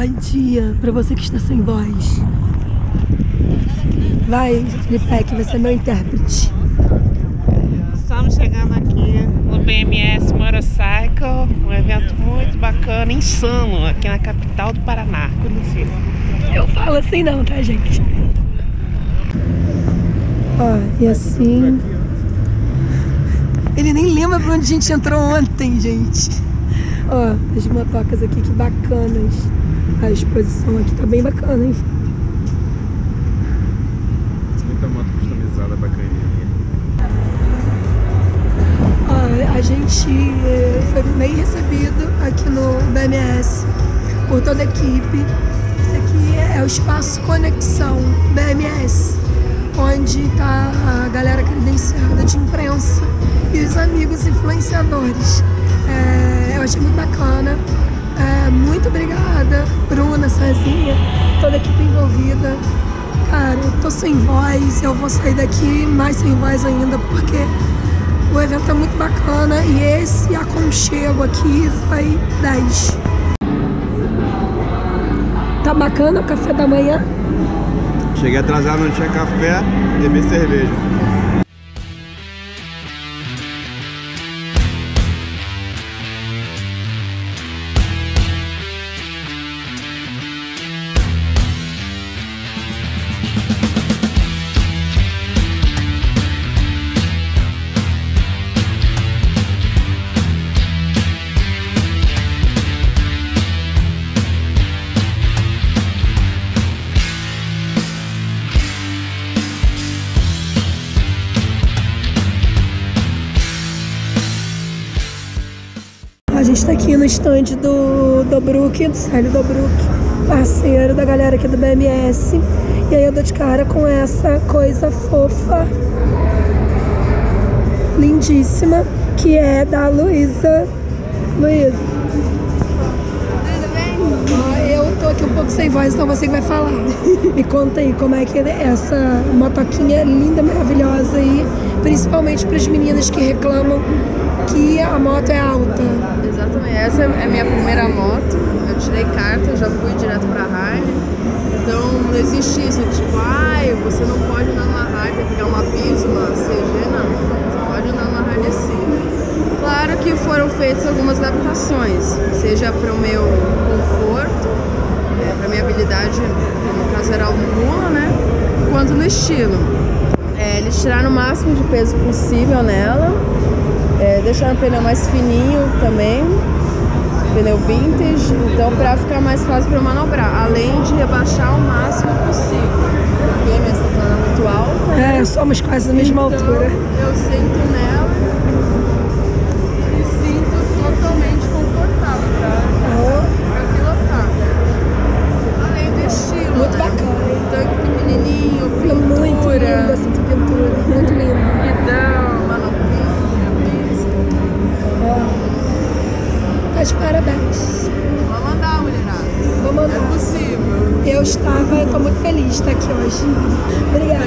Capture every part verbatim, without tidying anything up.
Bom dia pra você que está sem voz. Vai, Felipe, que vai ser meu intérprete. Estamos chegando aqui no B M S Motorcycle, um evento muito bacana, insano, aqui na capital do Paraná, Curitiba. Eu falo assim não, tá, gente? Ó, e assim... Ele nem lembra pra onde a gente entrou ontem, gente. Ó, as motocas aqui, que bacanas. A exposição aqui tá bem bacana, hein? Muita moto customizada, bacaninha. Ó, a gente foi bem recebido aqui no B M S por toda a equipe. Esse aqui é o Espaço Conexão B M S, onde tá a galera credenciada de imprensa e os amigos influenciadores. É, eu achei muito bacana. É, muito obrigada, Bruna, Cezinha, toda a equipe envolvida. Cara, eu tô sem voz, eu vou sair daqui mais sem voz ainda, porque o evento é muito bacana e esse aconchego aqui foi dez. Tá bacana o café da manhã? Cheguei atrasado, não tinha café, bebi cerveja. A gente tá aqui no stand do Dobruk, do Célio Dobruk, parceiro da galera aqui do B M S. E aí eu dou de cara com essa coisa fofa, lindíssima, que é da Luísa. Luísa. Tudo bem? Eu tô aqui um pouco sem voz, então você que vai falar. Me conta aí como é que é essa motoquinha linda, maravilhosa aí, principalmente para as meninas que reclamam que a moto é alta. Exatamente, essa é a minha primeira moto, eu tirei carta, já fui direto pra Harley, então não existe isso, tipo, ai, você não pode andar numa Harley, tem que pegar uma Bis, uma C G, não, você pode andar numa Harley sim. Claro que foram feitas algumas adaptações, seja para o meu conforto, é, para minha habilidade, no caso era o mula, né, quanto no estilo. É, eles tiraram o máximo de peso possível nela, É, deixaram o pneu mais fininho também, pneu vintage, então para ficar mais fácil para manobrar, além de rebaixar o máximo possível, porque minha estatura é muito alta. É, somos quase da mesma então, altura. Eu sento nela e sinto totalmente confortável para pilotar. Além do estilo, Muito né? bacana. Tanque pequenininho, pintura. Muito linda essa pintura, muito linda. Guidão, manopinha. Tá de parabéns. Vamos mandar, mulherada. Vou mandar. É possível. Eu estava, eu tô muito feliz de estar aqui hoje. Obrigada.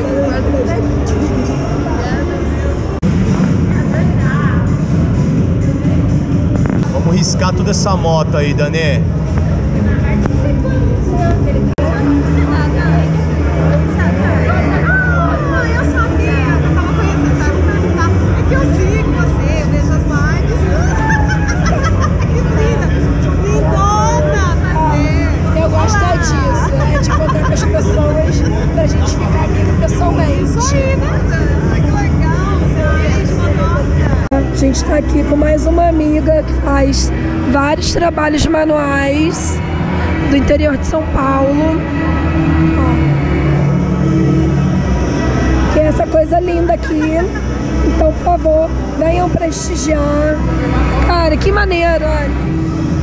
Vamos riscar toda essa moto aí, Danê. Pra gente ficar amigo pessoalmente. Isso aí, né? Que legal, você fez motoca. A gente tá aqui com mais uma amiga que faz vários trabalhos manuais do interior de São Paulo. Ó. Que é essa coisa linda aqui. Então, por favor, venham prestigiar. Cara, que maneiro, olha.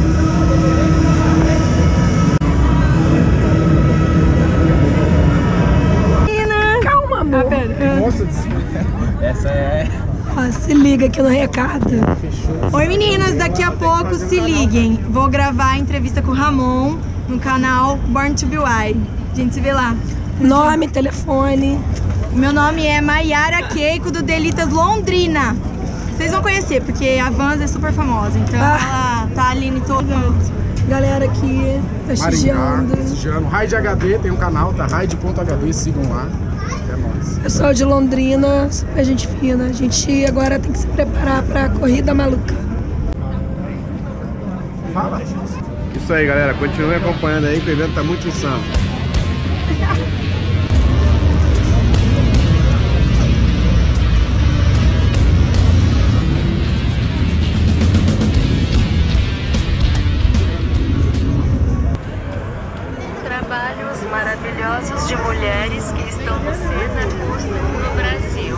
Ah, pera. Nossa, essa é... Ó, se liga aqui no recado. Oi meninas, daqui a pouco se liguem. Vou gravar a entrevista com o Ramon no canal Born to Be Wild. A gente se vê lá. Nome, telefone. Meu nome é Maiara Keiko do Delitas Londrina. Vocês vão conhecer, porque a Vans é super famosa. Então Ah. ela tá ali em todo. Galera aqui prestigiando. prestigiando. Raid H D, tem um canal, tá? Raid ponto H D, sigam lá. É nóis. Pessoal de Londrina, super gente fina. A gente agora tem que se preparar pra corrida maluca. Fala. Isso aí, galera. Continue acompanhando aí que o evento tá muito insano. Trabalhos maravilhosos de mulheres que estão no cena no Brasil.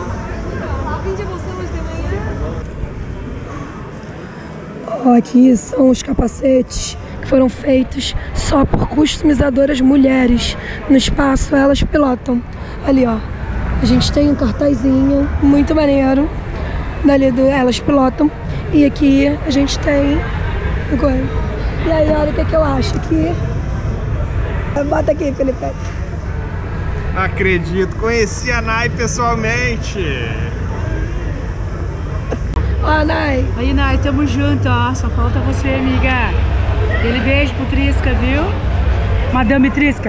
Ó, aqui são os capacetes que foram feitos só por customizadoras mulheres. No espaço elas pilotam. Ali, ó, a gente tem um cartazinho muito maneiro. Dali do elas pilotam. E aqui a gente tem... E aí, olha o que, que eu acho aqui. Bota aqui, Felipe. Acredito, conheci a Nai pessoalmente. Ó, Nai. Aí, Nai, tamo junto, ó. Só falta você, amiga. Aquele beijo pro Trisca, viu? Madame Trisca.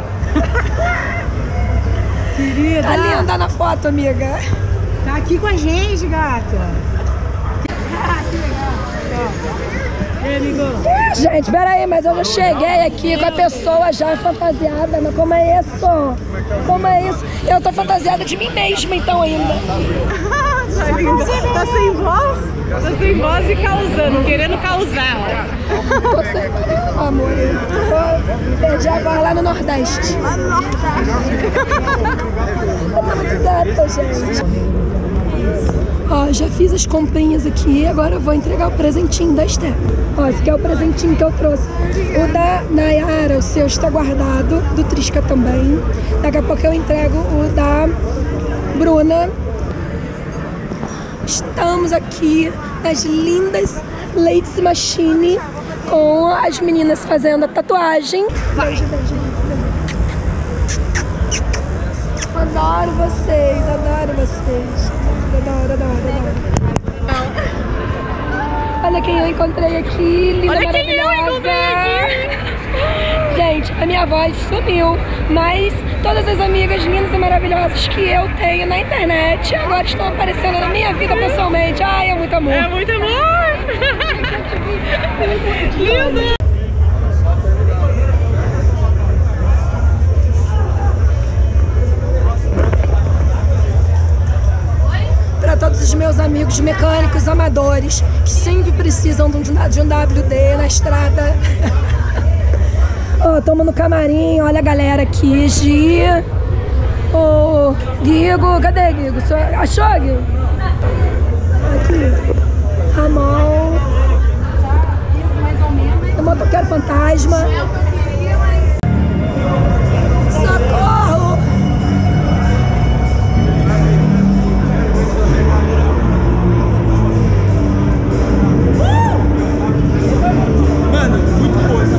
Querida. Tá linda na foto, amiga. Tá aqui com a gente, gata. Ah, que legal. E aí, amigo? Gente, peraí, mas eu já cheguei aqui com a pessoa já fantasiada. Mas como é isso? Como é isso? Eu tô fantasiada de mim mesma, então, ainda. Tá linda. Tá sem voz? Tá sem voz e causando, querendo causar. Tô sem voz, amor. Eu perdi a voz lá no Nordeste. Lá no Nordeste. Eu tô muito exata, gente. Ó, já fiz as comprinhas aqui, agora eu vou entregar o presentinho da Esther. Ó, esse aqui é o presentinho que eu trouxe. O da Nayara, o seu está guardado, do Trisca também. Daqui a pouco eu entrego o da Bruna. Estamos aqui nas lindas Ladies Machine com as meninas fazendo a tatuagem. Beijo, beijo, beijo. Adoro vocês, adoro vocês. Adoro, adoro, adoro. Olha quem eu encontrei aqui, linda, Olha maravilhosa. quem eu encontrei aqui. Gente, a minha voz sumiu, mas todas as amigas lindas e maravilhosas que eu tenho na internet agora estão aparecendo na minha vida pessoalmente. Ai, é muito amor. É muito amor. Lindo. Para todos os meus amigos mecânicos amadores que sempre precisam de um, de um W D na estrada. Ó, oh, tamo no camarim, olha a galera aqui, Gi. Ô, oh, Guigo, cadê Guigo? Achou, Guigo? Aqui, Ramon. O motoqueiro fantasma. Socorro! Mano, muito coisa.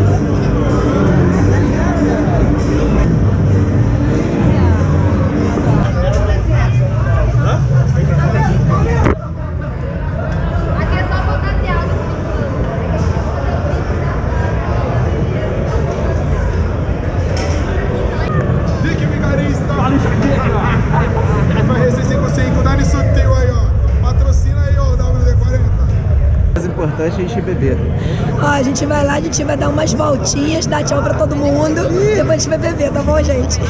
A gente beber. Ó, a gente vai lá, a gente vai dar umas voltinhas, dar tchau pra todo mundo, depois a gente vai beber, tá bom, gente?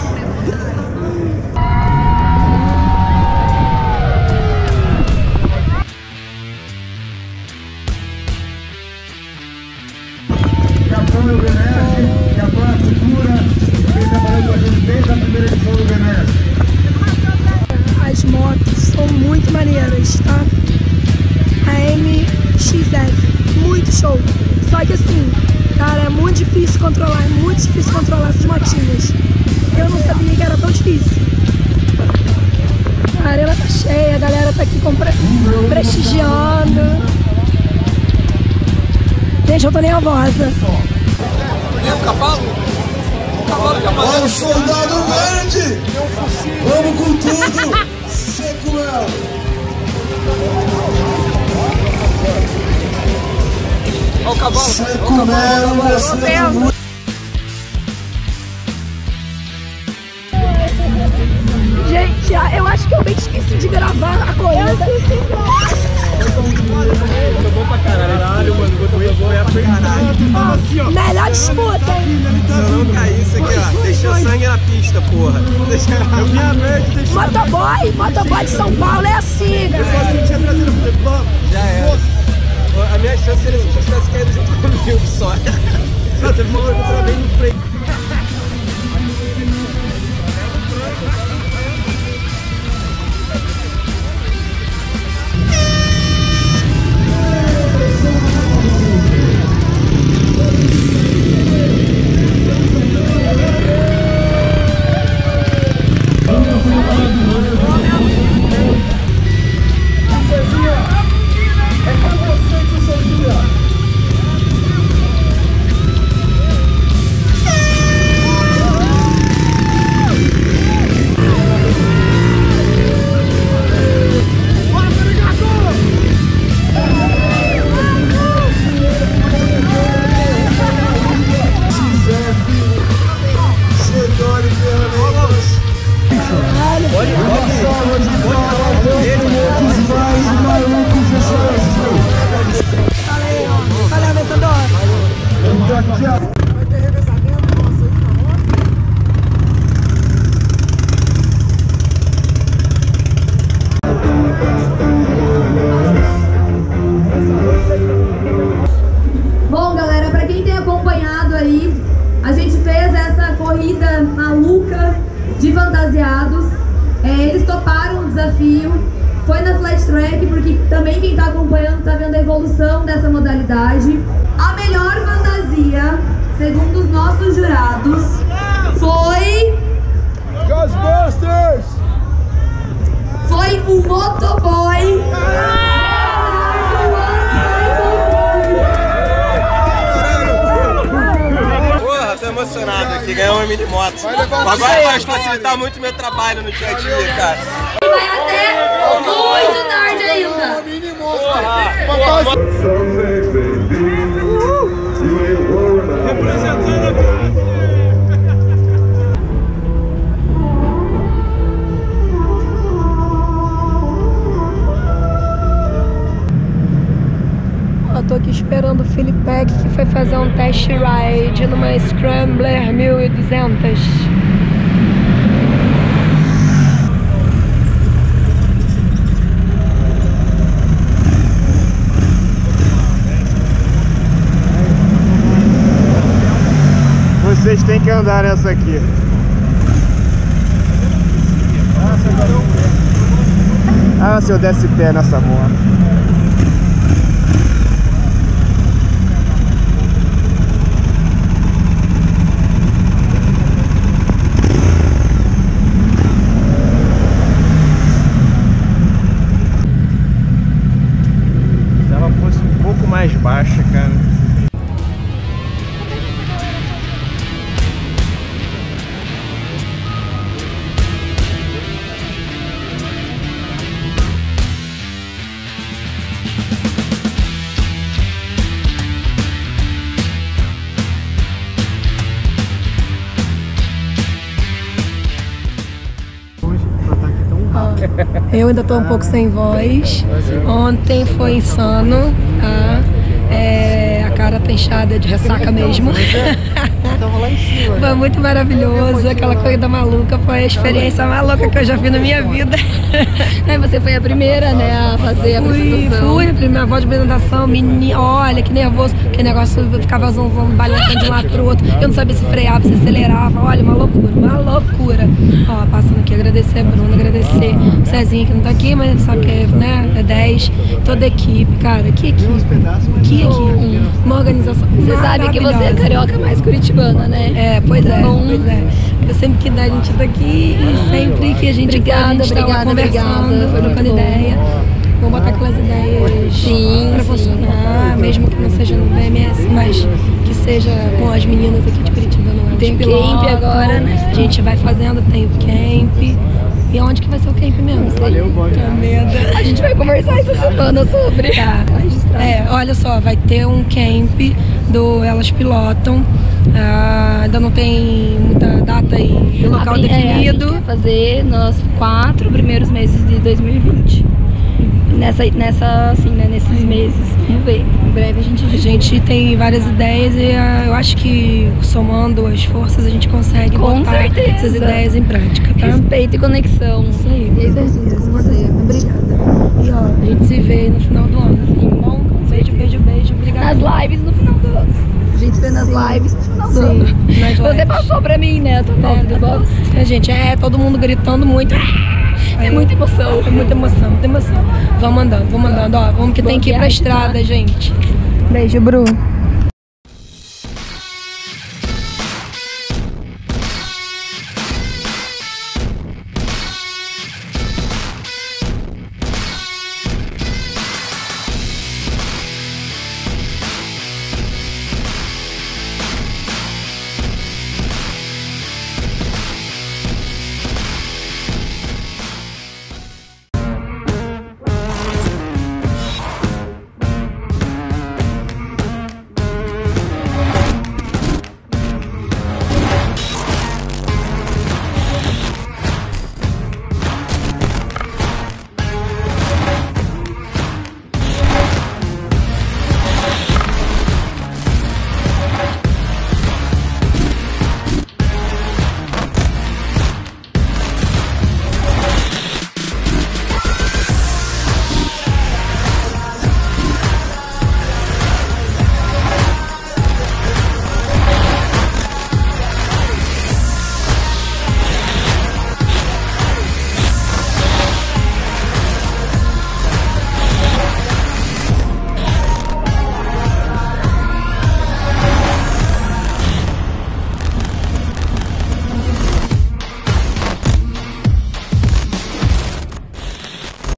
Capão e o Venece, Capão é a cultura, vem trabalhando com a gente desde a primeira edição do Venece. As motos são muito maneiras, tá? A M X F, muito show. Só que assim, cara, é muito difícil controlar, é muito difícil controlar essas motinhas. Eu não sabia que era tão difícil. A arena tá cheia, a galera tá aqui compre... prestigiando. Gente, eu tô nervosa. E o cavalo? O cavalo que aparece. Olha o soldado verde! Vamos com tudo! Seco ela! Olha o cavalo. Você comeu, você muito. Gente, eu acho que eu bem esqueci de gravar a corrida. Foi bom pra caralho, mano. Foi apertado. Melhor disputa, hein? Se eu não cair, isso aqui, ó. Deixou sangue na pista, porra. Eu vi a verde, deixou. Motoboy, motoboy de São Paulo é assim, Eu só galera. senti a traseira do flip-flop. Já era. A minha chance seria se eu tivesse caído junto comigo só. Não, teve uma hora que eu travei no freio. Valeu, vencedor. Bom, galera, pra quem tem acompanhado aí, a gente fez essa corrida maluca de fantasiados. É, eles toparam o desafio. Foi na Flat Track, porque também quem tá acompanhando tá vendo a evolução dessa modalidade. A melhor fantasia, segundo os nossos jurados, foi... Ghostbusters! Foi o motoboy. Porra, tô emocionado aqui, ganhar uma mini moto. Agora vai facilitar muito meu trabalho no dia a dia, cara. E vai até muito tarde ainda. Eu tô aqui esperando o Filipek, que foi fazer um test ride numa Scrambler mil e duzentos. Vocês têm que andar nessa aqui. Ah, se eu desse pé nessa moto. Se ela fosse um pouco mais baixa, cara. Eu ainda tô um pouco sem voz. Ontem foi insano, tá? É, a cara tá inchada de ressaca mesmo. Foi muito maravilhoso, aquela corrida maluca, foi a experiência maluca que eu já vi na minha vida. Você foi a primeira, né, a fazer a apresentação. Fui, fui a primeira voz de apresentação, menina, olha que nervoso, que negócio, eu ficava zonzando, balançando de um lado pro outro, eu não sabia se freava, se acelerava, olha, uma loucura, uma loucura. Ó, passando aqui, agradecer a Bruna, agradecer o Cezinho que não tá aqui, mas sabe que é, né, é dez, toda a equipe, cara, que equipe, que equipe, uma organização. Você sabe que você é carioca mais curitibana, né? É, pois é, Bom, pois é. Eu sempre que dá, a gente tá aqui e sempre que a gente obrigada, a gente obrigada, tá conversando, obrigada, trocando ideia. Vamos botar aquelas ideias sim, pra funcionar, sim. Mesmo que não seja no B M S, mas que seja com as meninas aqui de Curitiba no Tem camp agora, né? A gente vai fazendo, tem o camp. E onde que vai ser o camp mesmo? Valeu, bom dia. Medo. A gente vai conversar essa semana sobre. Tá. É, olha só, vai ter um camp do Elas Pilotam. Ah, ainda não tem muita data e local a, definido. É, a gente quer fazer nos quatro primeiros meses de dois mil e vinte. Nessa, nessa, assim, né, nesses meses. Vamos ver. Em breve a gente... A gente tem várias ideias e uh, eu acho que somando as forças a gente consegue Com botar certeza. essas ideias em prática, tá? Respeito e conexão. Isso aí, com certeza. Com você. Obrigada. E ó, a gente se vê no final do ano, assim, tá bom? Beijo, beijo, beijo. Obrigada. Nas lives no final do ano. A gente se vê nas Sim. lives no final do Sim, ano. nas Você lives. passou pra mim, né? Tô vendo. Ó, a gente, é todo mundo gritando muito. É muita emoção. É muita emoção, muita emoção. Vamos andando, vamos andando, ó. Vamos que Bom tem que ir pra viagem, estrada, tá? gente. Beijo, Bru.